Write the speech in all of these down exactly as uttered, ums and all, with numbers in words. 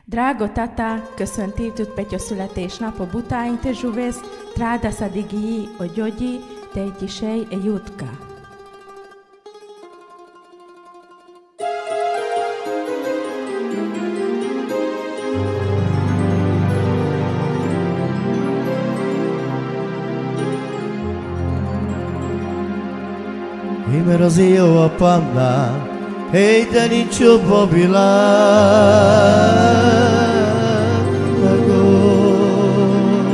Drago tata, köszönti tut Petyo születésnapot butáin te zsuvész, tráda szadigi o gyogyi, te egyisej e jutka. Mert az jó a pannál, hely, de nincs jobb a világon.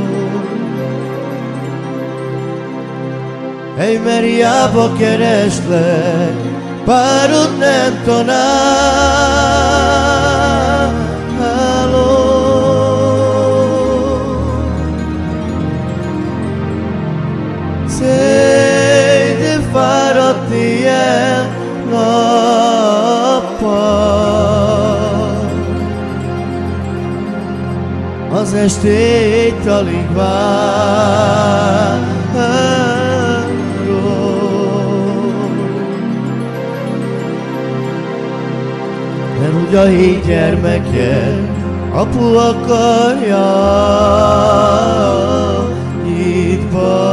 Hely, mert hiába kereslek, párod nem találom. Széj, de fáradt ilyen nappal, az estét alig várom. Mert úgy a hét gyermeket apu akarja nyitva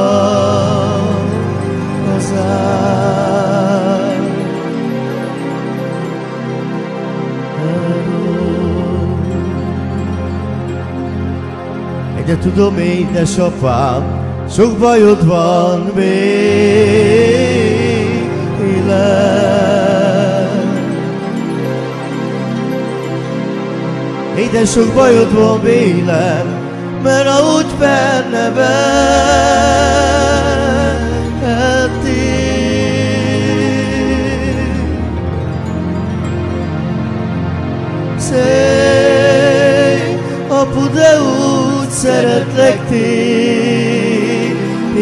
hazám. De tudom, édesapám, sok bajod van még élet. Édes, sok bajod van vélem, mert ahogy felneveltél, széj, apu, de úgy szeretlek téged.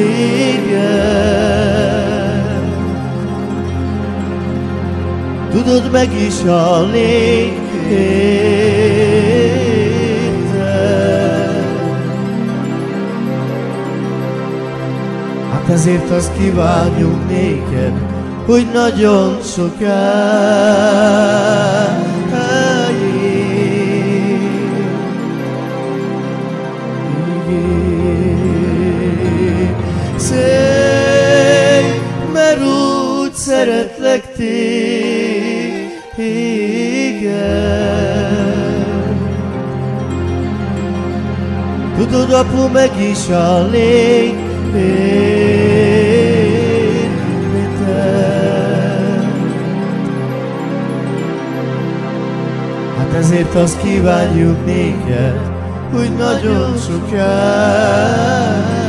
Tudod, meg is halnék érted. Hát ezért azt kívánjuk néked, hogy nagyon sokáig széj, mert úgy szeretlek téged. Tudod, apu, meg is halnék érted. Hát ezért azt kívánjuk néked, hogy nagyon sokáig